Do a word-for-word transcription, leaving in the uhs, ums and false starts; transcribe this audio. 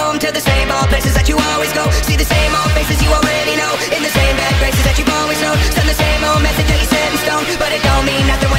home to the same old places that you always go. See the same old faces you already know, in the same bad graces that you've always known. Send the same old message that you set in stone, but it don't mean nothing